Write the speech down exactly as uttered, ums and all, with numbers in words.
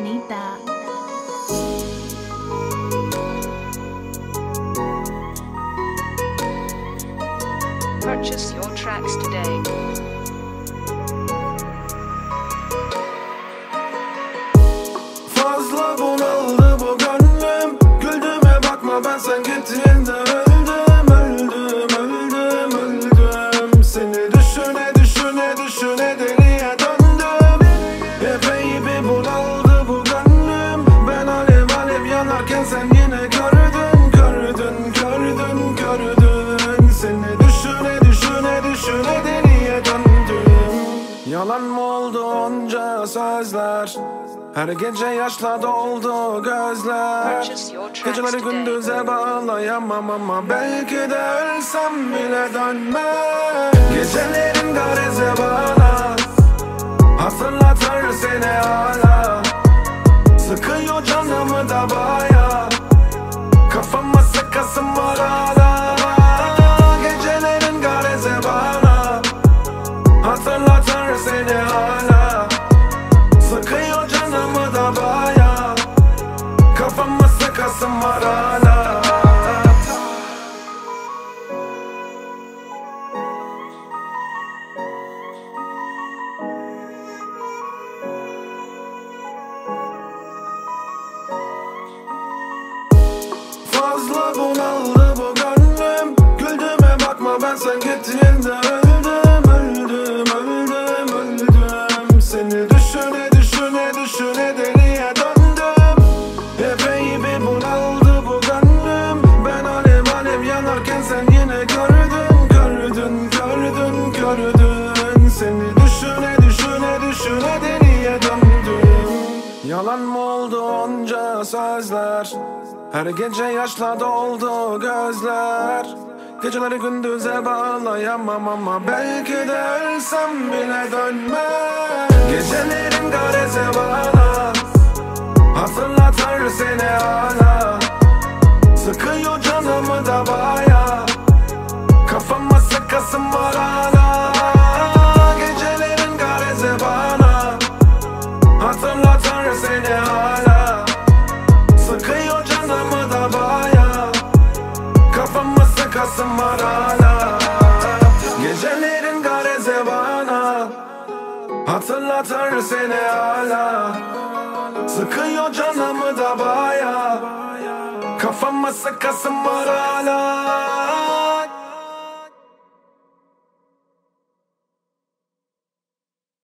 need that. Purchase your tracks today. Fazla bunaldı bu gönlüm. Güldüğüme bakma, ben sen gittiğinde öldüm, öldüm, öldüm, öldüm. Seni düşüne düşüne düşüne deliye döndüm. Epey bir bunaldı bu gönlüm. Ben alev alev yanarken sen yine gördün, gördün, gördün, gördün. Seni düşüne düşüne düşüne deliye döndüm. Yalan mı oldu onca sözler? Her gece yaşla doldu gözler. Geceleri gündüze bağlayamam ama belki de ölsem bile dönmem. Gecelerin garezi bana hatırlatır seni hala. Sıkıyor canımı da baya, kafama sıkasım var hala. Gecelerin garezi bana hatırlatır seni hala. Sıkıyor canımı da baya, kafama sıkasım var hala. Fazla bunaldı bu gönlüm. Güldüğüme bakma, ben sen gittiğinde öldüm, öldüm, öldüm, öldüm. Seni düşüne düşüne düşüne deliye döndüm. Epey bir bunaldı bu gönlüm. Ben alev alev yanarken sen yine gördün, gördün, gördün, gördün. Seni düşüne düşüne düşüne deliye döndüm. Yalan mı oldu onca sözler? Her gece yaşla doldu gözler. Geceleri gündüze bağlayamam ama belki de ölsem bile dönmem. Gecelerin garezi bana hatırlatır seni hala. Sıkıyor canımı da baya, kafama sıkasım var hala. Gecelerin garezi bana hatırlatır seni hala. Sıkıyor canımı da baya, kafama sıkasım var hala. Gecelerin garezi bana hatırlatır seni hala. Sıkıyor canımı da baya, kafama sıkasım var hala.